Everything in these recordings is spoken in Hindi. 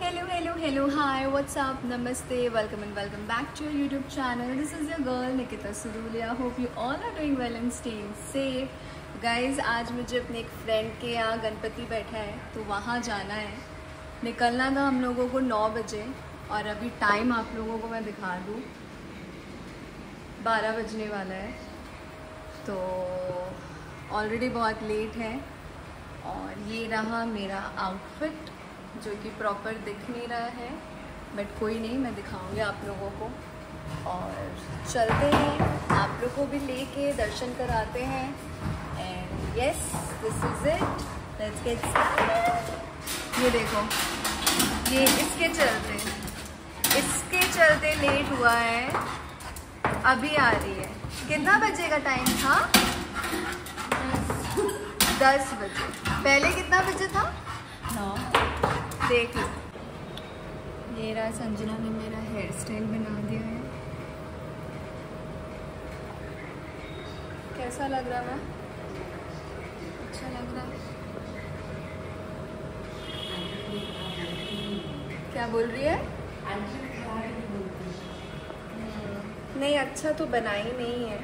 hello, hi, what's up, namaste, welcome and welcome back to your YouTube channel. This is your girl Nikita Surulia. Hope you all are doing well and staying safe. Guys, आज मुझे अपने एक फ्रेंड के यहाँ गणपति बैठा है तो वहाँ जाना है। निकलना था हम लोगों को 9 बजे और अभी टाइम आप लोगों को मैं दिखा दूँ, 12 बजने वाला है। तो ऑलरेडी बहुत लेट है और ये रहा मेरा आउटफिट जो कि प्रॉपर दिख नहीं रहा है, बट कोई नहीं, मैं दिखाऊंगी आप लोगों को। और चलते हैं, आप लोग को भी लेके दर्शन कराते हैं। And yes, this is it, let's get started. ये देखो, ये इसके चलते लेट हुआ है। अभी आ रही है। कितना बजे का टाइम था? 10 बजे। पहले कितना बजे था? 9। देख लो, ये रहा, संजना ने मेरा हेयर स्टाइल बना दिया है। कैसा लग रहा है? अच्छा लग रहा है? क्या बोल रही है? नहीं, अच्छा तो बनाई नहीं है।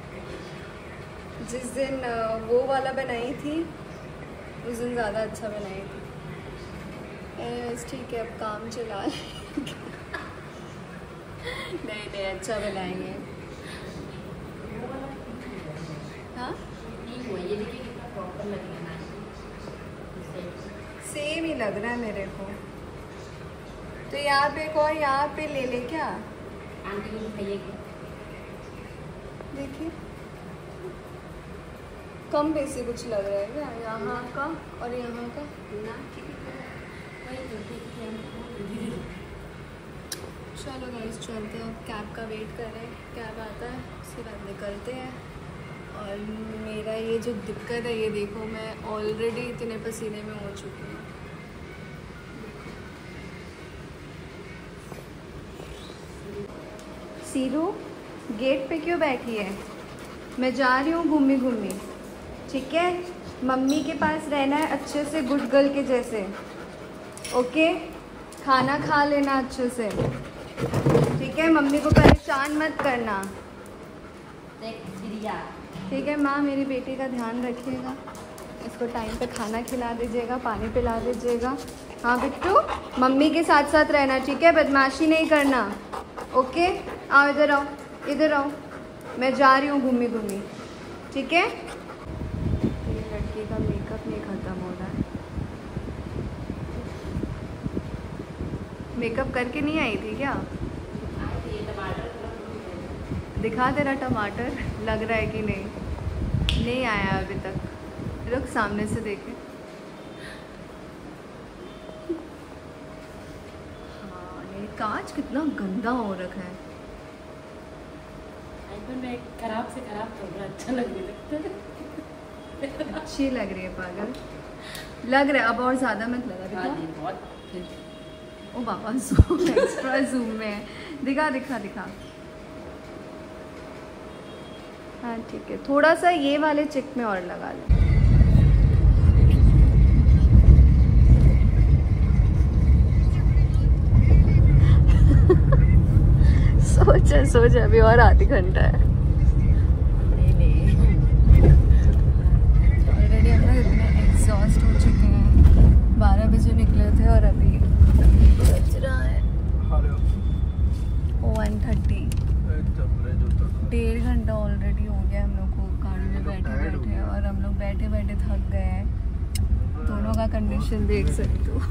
जिस दिन वो वाला बनाई थी उस दिन ज़्यादा अच्छा बनाई थी। ठीक है, अब काम चला नहीं, अच्छा बनाएंगे। हाँ, सेम ही लग रहा है मेरे को। तो यहाँ पे एक और यहाँ पे ले ले क्या? देखिए, कम पैसे कुछ लग रहा है क्या यहाँ का और यहाँ का? चलो गाइस, चलते हैं। अब कैब का वेट कर रहे हैं, कैब आता है उसके बाद निकलते हैं। और मेरा ये जो दिक्कत है, ये देखो, मैं ऑलरेडी इतने पसीने में हो चुकी हूँ। सीरू गेट पे क्यों बैठी है? मैं जा रही हूँ घूमी घूमी, ठीक है? मम्मी के पास रहना है अच्छे से, गुड गर्ल के जैसे, ओके? खाना खा लेना अच्छे से, ठीक है? मम्मी को परेशान मत करना, ठीक है? माँ मेरी बेटी का ध्यान रखिएगा, इसको टाइम पे खाना खिला दीजिएगा, पानी पिला दीजिएगा। हाँ बिट्टू, मम्मी के साथ साथ रहना, ठीक है? बदमाशी नहीं करना, ओके? आओ इधर आओ, इधर आओ, मैं जा रही हूँ घूमी घूमी, ठीक है? ये लड़की का मेकअप नहीं ख़त्म हो रहा है। मेकअप करके नहीं आई थी क्या? दिखा तेरा टमाटर लग रहा है कि नहीं आया अभी तक। रुक, सामने से देखे। हाँ, ये कांच कितना गंदा हो रखा है। में खराब से खराब कपड़ा अच्छा लगने लगता है। अच्छी लग रही है, पागल लग रहा है। अब और ज़्यादा मत लगा। हाँ जी, बहुत। ओ बाबा, जूम, एक्स्ट्रा जूम में है। दिखा। हाँ ठीक है, थोड़ा सा ये वाले चिक में और लगा ले। सोच अभी और आधी घंटा है। ऑलरेडी हम लोग इतने एग्जॉस्ट हो चुके हैं। 12 बजे निकले थे और अभी बज रहा है 1:30। 1.5 घंटा ऑलरेडी हो गया हम लोग को गाड़ी में बैठे और हम लोग बैठे थक गए हैं। दोनों का कंडीशन देख सकते हो।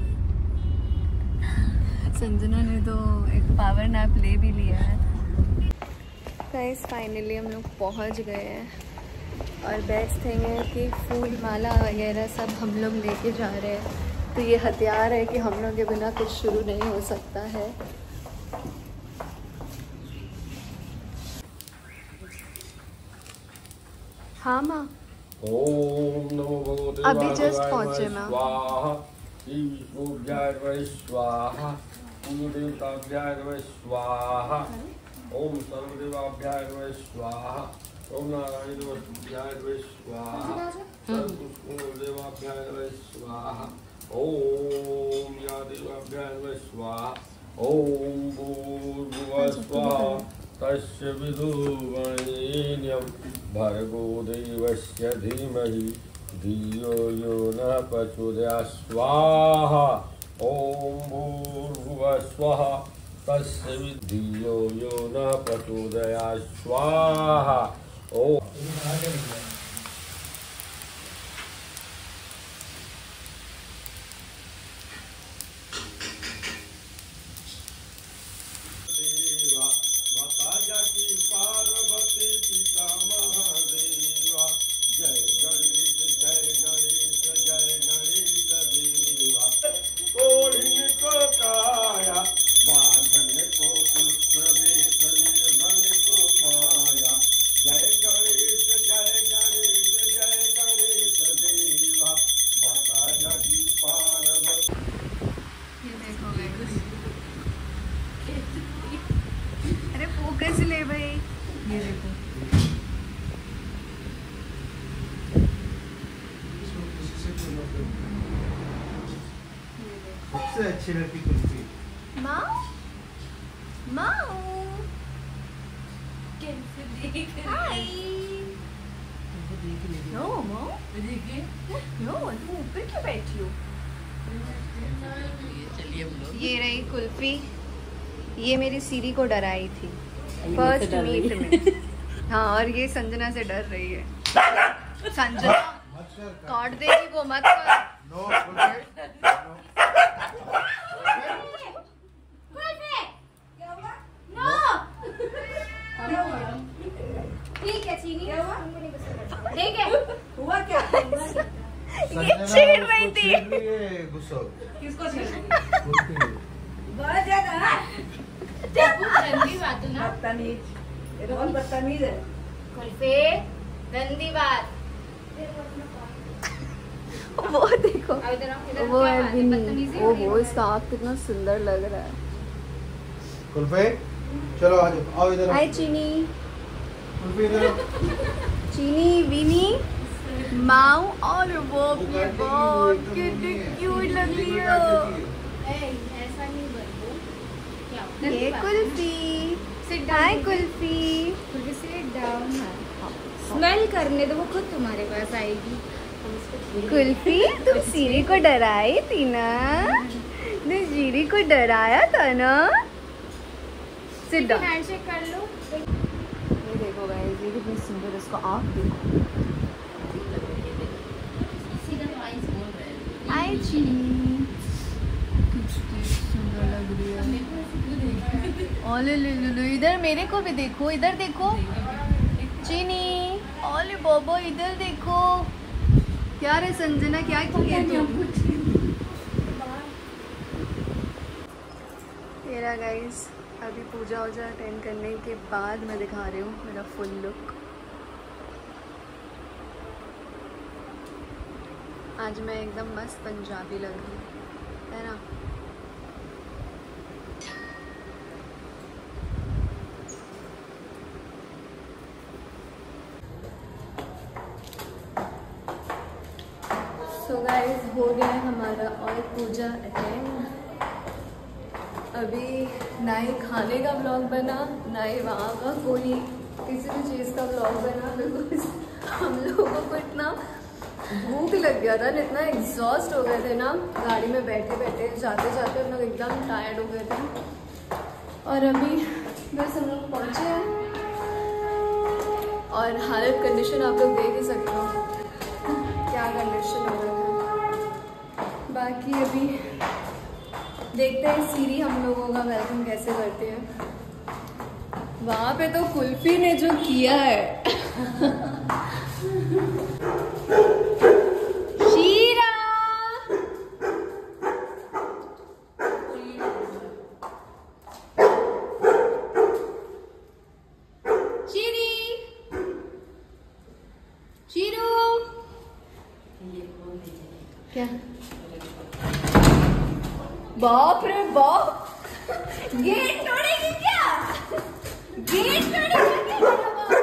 संजना ने तो एक पावर नैप ले भी लिया है। गाइस, फाइनली हम लोग पहुंच गए हैं और बेस्ट थिंग है कि फूल माला वगैरह सब हम लोग लेके जा रहे हैं। तो ये हथियार है कि हम लोग के बिना कुछ शुरू नहीं हो सकता है। हाँ माँ, ओम नमो भगवते अभी जस्ट पहुँचे माँ। स्वाहा देवताभ्याय स्वाहा। ओम सर्वदेवाभ्याय स्वाहा। ओम नारायण देवाभ्याय स्वाहा। सर्वदेवाभ्याय स्वाहा। ओम या देवाभ्याय नमः स्वाहा। ओम भूर्भुवः स्वाहा तस्य विदुर्वरेण्यं भर्गो देवस्य धीमहि धियो यो नः प्रचोदयात् स्वाहा। ओम भूर्भुवः स्वाहा तस्य धियो यो नः प्रचोदयात् स्वाहा। ओम अरे फोकस ले भाई। ये देखो सबसे अच्छी लड़की कुल्फी। माऊ माऊ हाय। नो माऊ नो, तुम ऊपर क्यों बैठी हो? ये रही कुल्फी। ये मेरी सीरी को डराई थी फर्स्ट मीट में। हाँ, और ये संजना से डर रही है। संजना काट देगी वो, मत कर। No Kulfi no. ठीक है चीनी, ठीक है। हुआ क्या? ये छेड़ रही थी। गुस्सा किसको छेड़? बहुत ज्यादा गंदी बात है ना। बदतमीज, ये तो बहुत बदतमीज है। कुल्फी गंदी बात। वो देखो, अब इधर आओ, इधर वो क्या है बात है? विनी। बदतमीजी हो रही ओहो, है। इसका आँख कितना सुंदर लग रहा है। कुल्फी चलो आ जाओ, आओ इधर। हाय चीनी। कुल्फी इधर आओ। चीनी, विनी, माऊ और वो भी बहुत क्यूट लग रही हो। ऐसा नहीं बोलो। क्या? ये Kulfi. Hi Kulfi. Sit down है। स्मेल करने दो, वो खुद तुम्हारे पास आएगी। कुल्फी, तुम सीरी को डराई थी ना? तुम सीरी को डराया था ना? Sit down. हैंडशेक कर लो। ये देखो गाइस, ये कितनी सुंदर, इसको आँख देखो। हाय चीनी, कितनी सुंदर लग रही है। ओले ले लो लो, इधर मेरे को भी देखो, इधर देखो चीनी। ओले बोबो, इधर देखो। क्या रे संजना, क्या किया तुम? तेरा गाइस, अभी पूजा वूजा अटेंड करने के बाद मैं दिखा रही हूँ मेरा फुल लुक। आज मैं एकदम मस्त पंजाबी लग रही हूँ, है ना? सो गाइस, हो गया है हमारा और पूजा अटेंड। अभी ना ही खाने का व्लॉग बना, ना ही वहाँ का कोई किसी भी चीज़ का व्लॉग बना, बिकॉज हम लोगों को इतना भूख लग गया था, इतना एग्जॉस्ट हो गए थे ना गाड़ी में बैठे बैठे, जाते जाते हम लोग एकदम टायर्ड हो गए थे। और अभी बस हम लोग पहुँचे हैं और हालत कंडीशन आप लोग देख ही सकते हो क्या कंडीशन हो रहा है। बाकी अभी देखते हैं सीरी हम लोगों का वेलकम कैसे करते हैं। वहाँ पे तो कुल्फी ने जो किया है शीरा, शीरी, शीरू, क्या? बाप रे बाप, गेट तोड़ेगी क्या? गेट तोड़ेगी क्या?